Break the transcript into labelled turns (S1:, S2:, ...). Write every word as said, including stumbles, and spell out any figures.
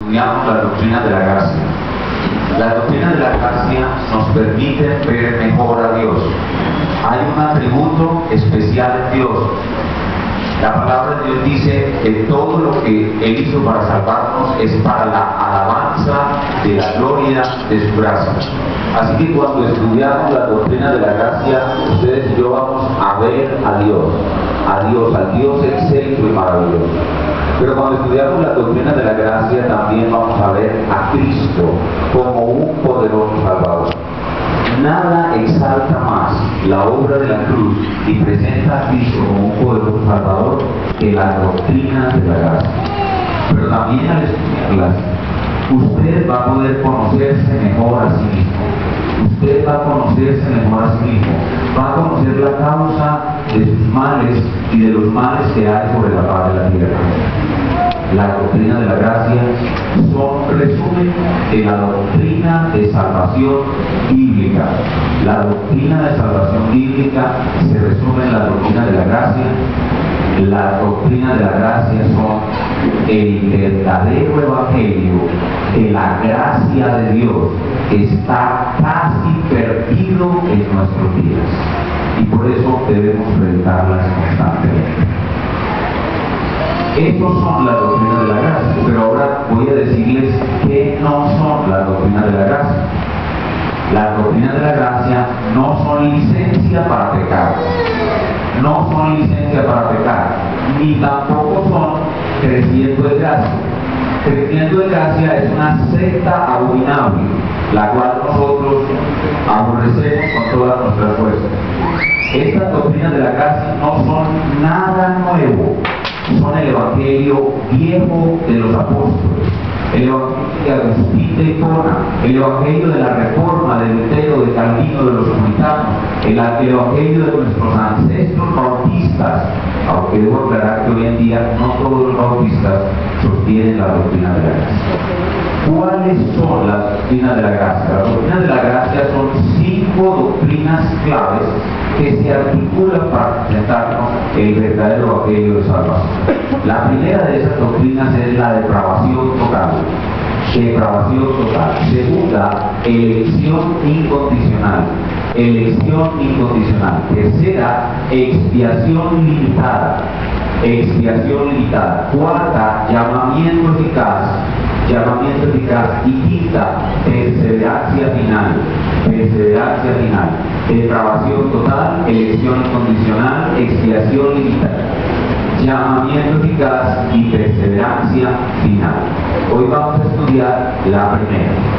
S1: estudiamos las doctrinas de la gracia. Las doctrinas de la gracia nos permiten ver mejor a Dios. Hay un atributo especial en Dios. La palabra de Dios dice que todo lo que Él hizo para salvarnos es para la alabanza de la gloria de su gracia. Así que cuando estudiamos las doctrinas de la gracia, ustedes y yo vamos a ver a Dios, a Dios, al Dios excelso y maravilloso. Pero cuando estudiamos las doctrinas de la gracia, también vamos a ver a Cristo como un poderoso Salvador. Nada exalta más la obra de la cruz y presenta a Cristo como un poderoso Salvador que las doctrinas de la gracia. Pero también al estudiarlas, usted va a poder conocerse mejor a sí mismo. Usted va a conocerse mejor a sí mismo. Va a conocer la causa de sus males y de los males que hay sobre la faz de la tierra. La doctrina de la gracia son resumen de la doctrina de salvación bíblica. La doctrina de salvación bíblica se resume en la doctrina de la gracia. Las doctrinas de la gracia son el verdadero evangelio de la gracia de Dios que está casi perdido en nuestros días. Y por eso debemos predicarlas constantemente. Estos son las doctrinas de la gracia, pero ahora voy a decirles qué no son las doctrinas de la gracia. Las doctrinas de la gracia no son licencia para pecar, no son licencia para pecar, ni tampoco son creciendo de gracia. Creciendo de gracia es una secta abominable, la cual nosotros aborrecemos con todas nuestras fuerzas. Estas doctrinas de la gracia no son nada nuevo. Son el evangelio viejo de los apóstoles, el evangelio de Agustín de Hipona, el evangelio de la Reforma, de Lutero, de Calvino, de los puritanos, el, el evangelio de nuestros ancestros bautistas, aunque debo aclarar que hoy en día no todos los bautistas sostienen la doctrina de la gracia. ¿Cuáles son las doctrinas de la gracia? Las doctrinas de la gracia son cinco doctrinas claves que se articulan para presentarnos el verdadero evangelio de salvación. La primera de esas doctrinas es la depravación total. Depravación total. Segunda, elección incondicional. Elección incondicional. Tercera, expiación limitada. Expiación limitada. Cuarta, llamamiento eficaz. Llamamiento eficaz. Y quinta, perseverancia final. Perseverancia final. Depravación total, elección incondicional, expiación limitada, llamamiento eficaz y perseverancia final. Hoy vamos a estudiar la primera.